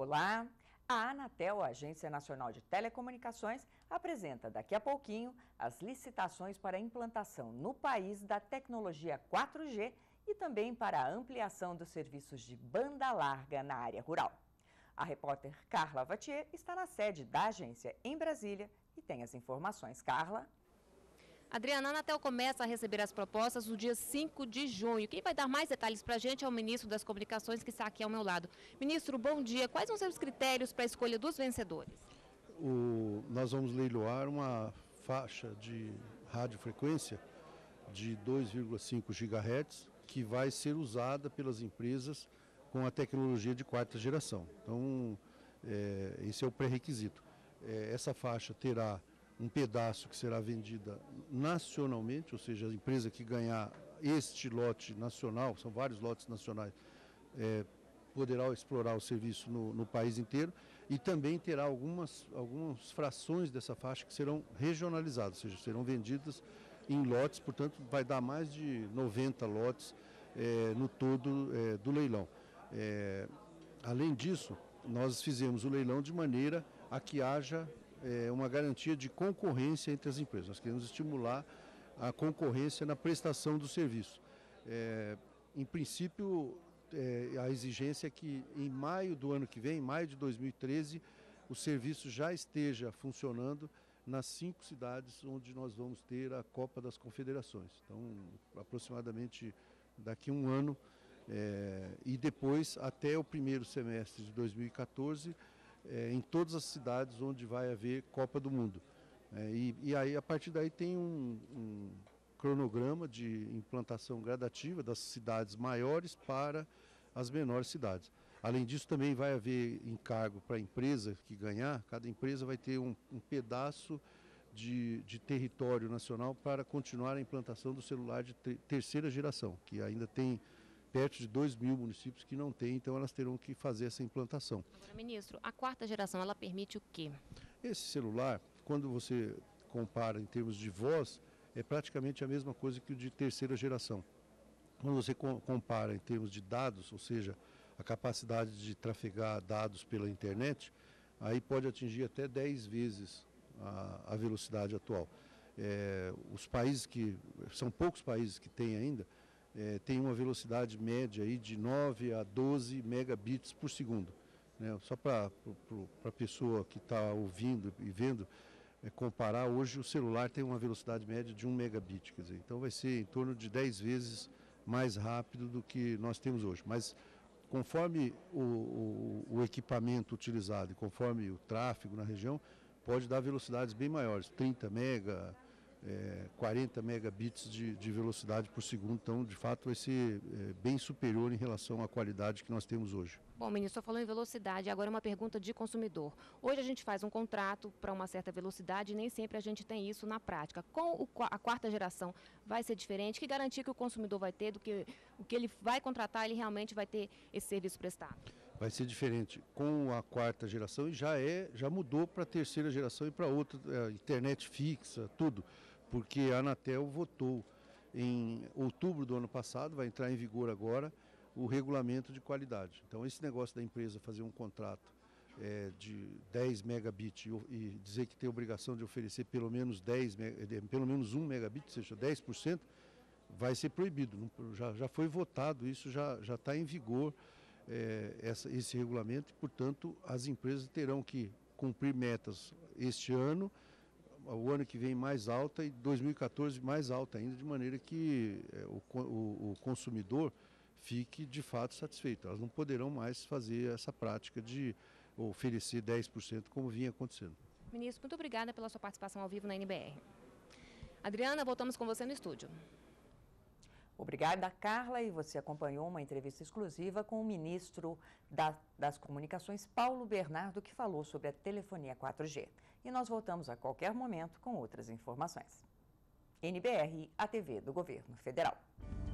Olá! A Anatel, a Agência Nacional de Telecomunicações, apresenta daqui a pouquinho as licitações para a implantação no país da tecnologia 4G e também para a ampliação dos serviços de banda larga na área rural. A repórter Carla Vatier está na sede da agência em Brasília e tem as informações. Carla? Adriana, a Anatel começa a receber as propostas no dia 5 de junho. Quem vai dar mais detalhes para a gente é o ministro das Comunicações, que está aqui ao meu lado. Ministro, bom dia. Quais vão ser os critérios para a escolha dos vencedores? Nós vamos leiloar uma faixa de radiofrequência de 2,5 GHz, que vai ser usada pelas empresas com a tecnologia de quarta geração. Então, esse é o pré-requisito. Essa faixa terá um pedaço que será vendida nacionalmente, ou seja, a empresa que ganhar este lote nacional, são vários lotes nacionais, poderá explorar o serviço no país inteiro, e também terá algumas frações dessa faixa que serão regionalizadas, ou seja, serão vendidas em lotes, portanto vai dar mais de 90 lotes no todo do leilão. Além disso, nós fizemos o leilão de maneira a que haja uma garantia de concorrência entre as empresas. Nós queremos estimular a concorrência na prestação do serviço. Em princípio, a exigência é que em maio do ano que vem, em maio de 2013, o serviço já esteja funcionando nas 5 cidades onde nós vamos ter a Copa das Confederações. Então, aproximadamente daqui a um ano, e depois até o primeiro semestre de 2014, em todas as cidades onde vai haver Copa do Mundo. E aí, a partir daí, tem um cronograma de implantação gradativa das cidades maiores para as menores cidades. Além disso, também vai haver encargo para a empresa que ganhar. Cada empresa vai ter um pedaço de território nacional para continuar a implantação do celular de terceira geração, que ainda tem perto de 2.000 municípios que não têm, então elas terão que fazer essa implantação. Agora, ministro, a quarta geração, ela permite o quê? Esse celular, quando você compara em termos de voz, é praticamente a mesma coisa que o de terceira geração. Quando você compara em termos de dados, ou seja, a capacidade de trafegar dados pela internet, aí pode atingir até 10 vezes a velocidade atual. Os países são poucos países que têm ainda, tem uma velocidade média aí de 9 a 12 megabits por segundo. Só para a pessoa que está ouvindo e vendo, comparar, hoje o celular tem uma velocidade média de 1 megabit, quer dizer, então vai ser em torno de 10 vezes mais rápido do que nós temos hoje. Mas conforme o equipamento utilizado e conforme o tráfego na região, pode dar velocidades bem maiores, 30 mega, 40 megabits de velocidade por segundo, então de fato vai ser bem superior em relação à qualidade que nós temos hoje. Bom, ministro, falou em velocidade, agora uma pergunta de consumidor. Hoje a gente faz um contrato para uma certa velocidade e nem sempre a gente tem isso na prática. Com a quarta geração vai ser diferente? Que garantia que o consumidor vai ter do que o que ele vai contratar, ele realmente vai ter esse serviço prestado? Vai ser diferente com a quarta geração e já mudou para a terceira geração e para outra, internet fixa, tudo. Porque a Anatel votou em outubro do ano passado, vai entrar em vigor agora, o regulamento de qualidade. Então esse negócio da empresa fazer um contrato de 10 megabits e dizer que tem obrigação de oferecer pelo menos 1 megabit, ou seja, 10%, vai ser proibido. Já foi votado, isso já está em vigor, esse regulamento, e, portanto, as empresas terão que cumprir metas este ano, o ano que vem mais alta e 2014 mais alta ainda, de maneira que o consumidor fique de fato satisfeito. Elas não poderão mais fazer essa prática de oferecer 10% como vinha acontecendo. Ministro, muito obrigada pela sua participação ao vivo na NBR. Adriana, voltamos com você no estúdio. Obrigada, Carla. E você acompanhou uma entrevista exclusiva com o ministro das Comunicações, Paulo Bernardo, que falou sobre a telefonia 4G. E nós voltamos a qualquer momento com outras informações. NBR, a TV do Governo Federal.